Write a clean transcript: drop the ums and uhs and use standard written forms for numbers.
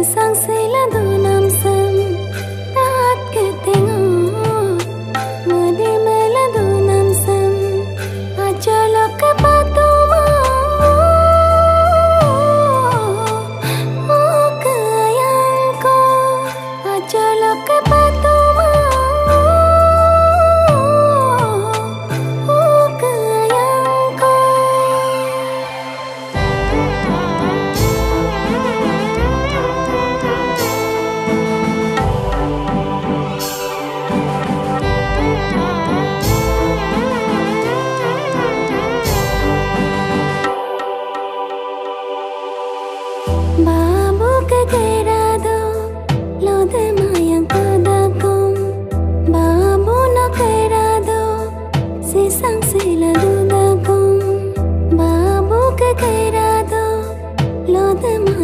sang sila do nam sam raat ke tengok madi mela do nam sam ajala ke patuma oh kayang ko ajala ke patuma oh kayang ko babu ke kerado lode mayang kadakom babu na kerado sisang sila dudakom babu ke kerado lode